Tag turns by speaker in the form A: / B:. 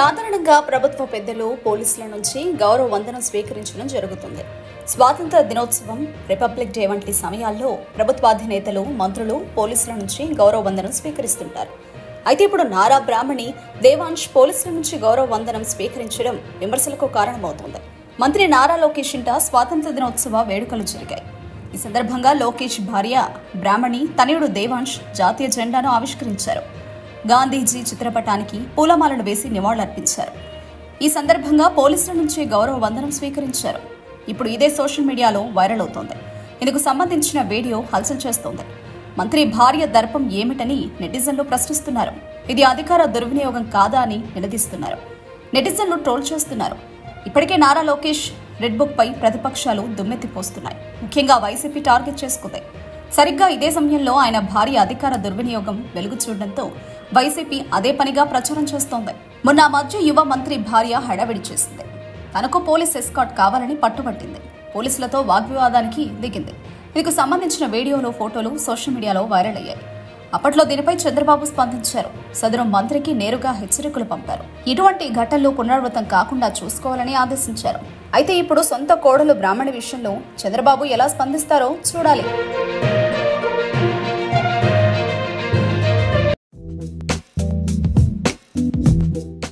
A: సాధారణంగా ప్రభుత్వ పెద్దలు పోలీసుల నుంచి గౌరవ వందనం స్వీకరించడం జరుగుతుంది. స్వాతంత్ర దినోత్సవం, రిపబ్లిక్ డే వంటి సమయాల్లో ప్రభుత్వాధినేతలు, మంత్రులు పోలీసుల నుంచి గౌరవ వందనం స్వీకరిస్తుంటారు. అయితే ఇప్పుడు నారా బ్రాహ్మణి దేవాంశ్ పోలీసుల నుంచి గౌరవ వందనం స్వీకరించడం విమర్శలకు కారణమవుతోంది. మంత్రి నారా లోకేష్ ఇంట స్వాతంత్ర దినోత్సవ వేడుకలు జరిగాయి. ఈ సందర్భంగా లోకేష్ భార్య బ్రాహ్మణి, తనయుడు దేవాంశ్ జాతీయ జెండాను ఆవిష్కరించారు. గాంధీజీ చిత్రపటానికి పూలమాలను వేసి నివాళులర్పించారు. ఈ సందర్భంగా పోలీసుల నుంచి గౌరవ వందనం స్వీకరించారు. ఇప్పుడు ఇదే సోషల్ మీడియాలో వైరల్ అవుతోంది. ఇందుకు సంబంధించిన వీడియో హల్చల్ చేస్తోంది. మంత్రి భార్య దర్పం ఏమిటని నెటిజన్లు ప్రశ్నిస్తున్నారు. ఇది అధికార దుర్వినియోగం కాదా అని నిలదీస్తున్నారు. నెటిజన్లు ట్రోల్ చేస్తున్నారు. ఇప్పటికే నారా లోకేష్ రెడ్ బుక్ పై ప్రతిపక్షాలు దుమ్మెత్తిపోస్తున్నాయి. ముఖ్యంగా వైసీపీ టార్గెట్ చేసుకుంది. సరిగ్గా ఇదే సమయంలో ఆయన భార్య అధికార దుర్వినియోగం వెలుగు చూడడంతో వైసీపీ అదే పనిగా ప్రచారం చేస్తోంది. మొన్న మధ్య యువ మంత్రి భార్య హడావిడి చేసింది. తనకు పోలీస్ ఎస్కాట్ కావాలని పట్టుబట్టింది. పోలీసులతో వాగ్వివాదానికి దిగింది. ఇందుకు సంబంధించిన వీడియోలు, ఫోటోలు సోషల్ మీడియాలో వైరల్ అయ్యాయి. అప్పట్లో దీనిపై చంద్రబాబు స్పందించారు. సదరు మంత్రికి నేరుగా హెచ్చరికలు పంపారు. ఇటువంటి ఘటనలు పునరావృతం కాకుండా చూసుకోవాలని ఆదేశించారు. అయితే ఇప్పుడు సొంత కోడలు బ్రాహ్మణి విషయంలో చంద్రబాబు ఎలా స్పందిస్తారో చూడాలి.